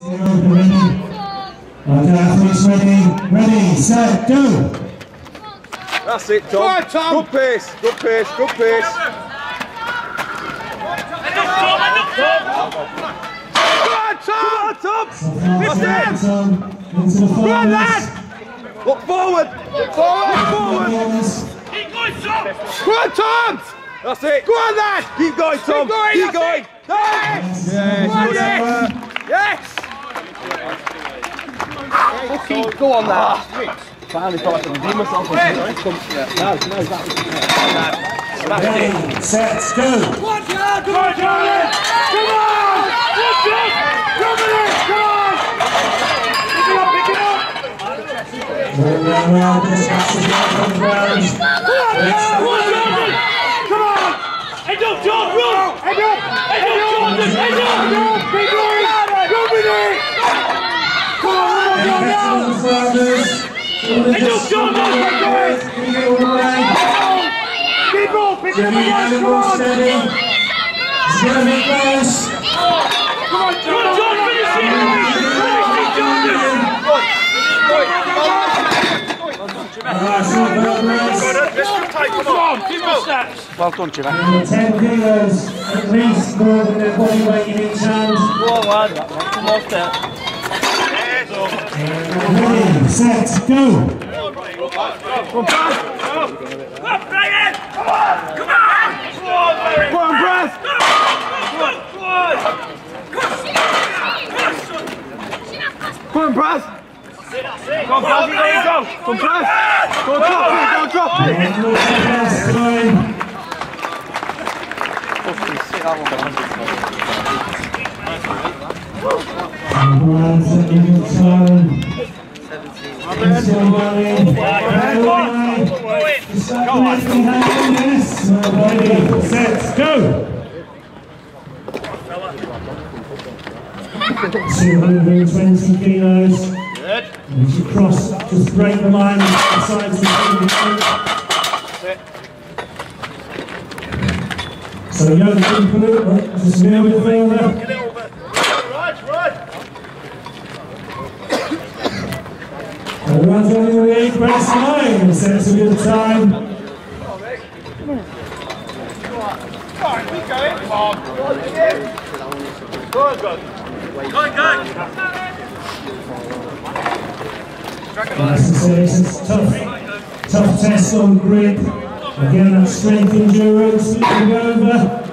Athletes ready, set, go! That's it, Tom. Right, Tom. Good pace, good pace, good pace. Come on, Tom! That's it! Into the Come on, lad! Look forward! Look forward! Look forward! Keep going, Tom! Come on, Tom! That's it! Go on, lad! Keep going, Tom! Keep going! Yes! Yes! Yes! Okay, go on there! Finally thought I could redeem myself. Ready, set, go! Come on, Charlie! Come on, Charlie! Come on! Come on! Pick it up! Moving around, dispatches down from the ground. Come on! Head up, John, run! Head up! Head up, Jordan! Head up! Keep going! Go with it! Come on, John, now! Head up, John, now! Keep on! Pick it up again! Come on! It's going to be close. Come on, John! Finish it! Finish it, Jordan! Come on, keep the steps. Well done, Jimmy. 10 kilos, at least more than their body weight in each hand. Go on, lad. Come on, step. Ready, set, go! Come on, Brian! Come on! Come on! Come on, Brad! Come on, Brad! Come on, Brad, there you go! Come on, Brad! Go on, drop it! Ready, set, go! 220 kilos. Good. As you cross, just break the line on the sides of the field. So Yoke can put it, just near the fielder. Get it over. Right. Everyone's running the 8 press line, sets a good time. Alright, keep going. Come on. Go. Nice and serious, it's tough test on grid. Again, that strength, endurance, flipping over.